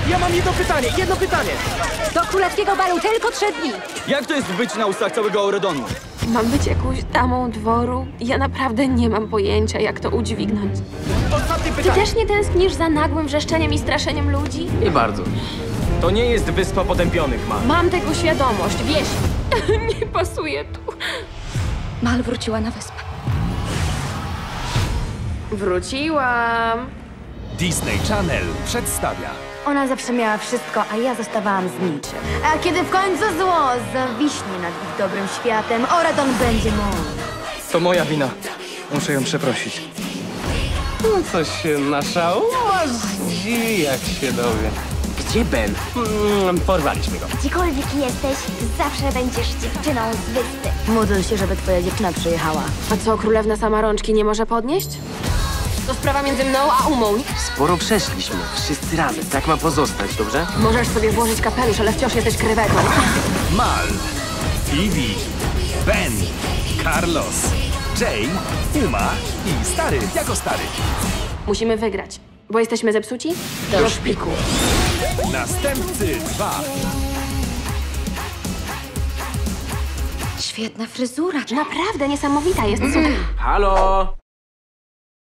Ja mam jedno pytanie. Do królewskiego balu tylko 3 dni. Jak to jest być na ustach całego Auredonu? Mam być jakąś damą dworu? Ja naprawdę nie mam pojęcia, jak to udźwignąć. Ostatnie Ty pytanie. też nie tęsknisz za nagłym wrzeszczeniem i straszeniem ludzi? Nie bardzo. To nie jest wyspa potępionych, ma. Mam tego świadomość, wiesz. Nie pasuje tu. Mal wróciła na wyspę. Wróciłam. Disney Channel przedstawia Ona zawsze miała wszystko, a ja zostawałam z niczym. A kiedy w końcu zło zawiśnie nad ich dobrym światem, Auredon będzie mój. To moja wina. Muszę ją przeprosić. No coś się naszałaś, jak się dowie. Gdzie Ben? Porwaliśmy go. Gdziekolwiek jesteś, zawsze będziesz dziewczyną z wyspy. Módl się, żeby twoja dziewczyna przyjechała. A co, królewna sama rączki nie może podnieść? To sprawa między mną a Umą. Sporo przeszliśmy, wszyscy razem. Tak ma pozostać, dobrze? Możesz sobie włożyć kapelusz, ale wciąż jesteś krewetą. Mal, Phoebe, Ben, Carlos, Jay, Uma i stary jako stary. Musimy wygrać, bo jesteśmy zepsuci? Do szpiku. Następcy 2. Świetna fryzura. Naprawdę niesamowita jest, super. Halo?